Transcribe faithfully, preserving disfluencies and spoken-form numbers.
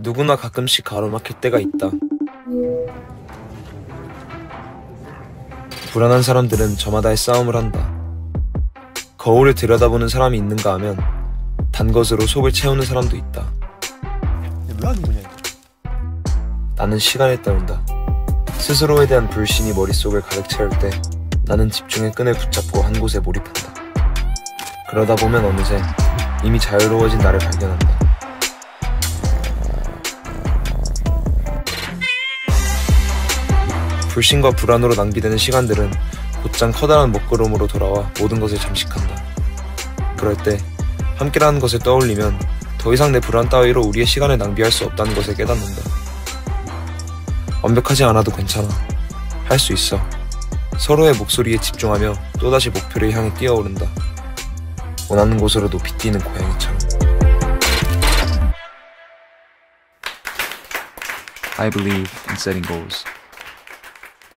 누구나 가끔씩 가로막힐 때가 있다. 불안한 사람들은 저마다의 싸움을 한다. 거울을 들여다보는 사람이 있는가 하면 단 것으로 속을 채우는 사람도 있다. 왜 하는 거냐 이거? 나는 시간을 때운다. 스스로에 대한 불신이 머릿속을 가득 채울 때 나는 집중의 끈을 붙잡고 한 곳에 몰입한다. 그러다 보면 어느새 이미 자유로워진 나를 발견한다. 불신과 불안으로 낭비되는 시간들은 곧장 커다란 먹구름으로 돌아와 모든 것을 잠식한다. 그럴 때 함께라는 것을 떠올리면 더 이상 내 불안 따위로 우리의 시간을 낭비할 수 없다는 것을 깨닫는다. 완벽하지 않아도 괜찮아. 할 수 있어. 서로의 목소리에 집중하며 또다시 목표를 향해 뛰어오른다. 원하는 곳으로 높이 뛰는 고양이처럼. I believe in setting goals.